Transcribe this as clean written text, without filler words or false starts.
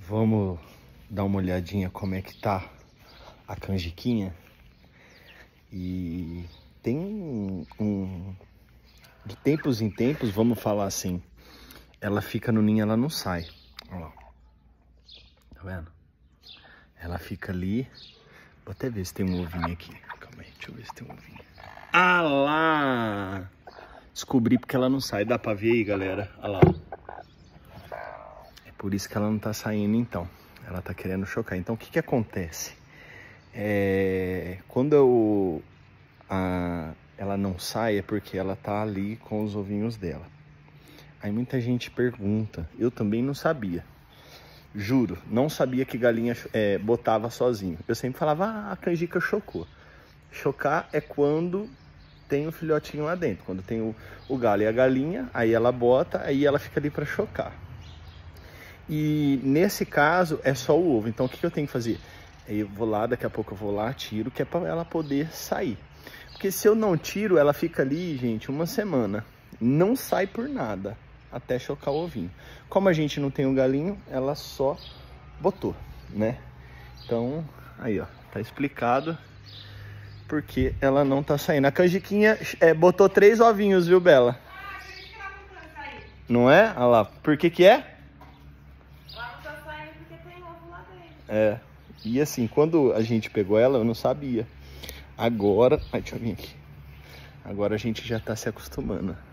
Vamos dar uma olhadinha como é que tá a canjiquinha. E tem de tempos em tempos, vamos falar assim, ela fica no ninho, ela não sai. Olha lá. Tá vendo? Ela fica ali. Vou até ver se tem um ovinho aqui. Calma aí, deixa eu ver se tem um ovinho. Ah lá! Descobri porque ela não sai. Dá pra ver aí, galera? Olha lá. É por isso que ela não tá saindo, então. Ela tá querendo chocar. Então, o que que acontece? Quando ela não sai, é porque ela tá ali com os ovinhos dela. Aí muita gente pergunta. Eu também não sabia. Juro, não sabia que galinha botava sozinho. Eu sempre falava, a canjica chocou. Chocar é quando tem o filhotinho lá dentro. Quando tem o galo e a galinha, aí ela bota, aí ela fica ali para chocar. E nesse caso é só o ovo. Então o que eu tenho que fazer? Aí eu vou lá, daqui a pouco eu vou lá, tiro, que é para ela poder sair. Porque se eu não tiro, ela fica ali, gente, uma semana. Não sai por nada, até chocar o ovinho. Como a gente não tem o galinho, ela só botou, né? Então, aí ó, tá explicado porque ela não tá saindo. A canjiquinha botou 3 ovinhos, viu, Bela? Não é? Olha lá, por que que é? Ela não tá saindo porque tem ovo lá dentro. É, e assim, quando a gente pegou ela, eu não sabia. Agora, ai, deixa eu vir aqui. Agora a gente já tá se acostumando.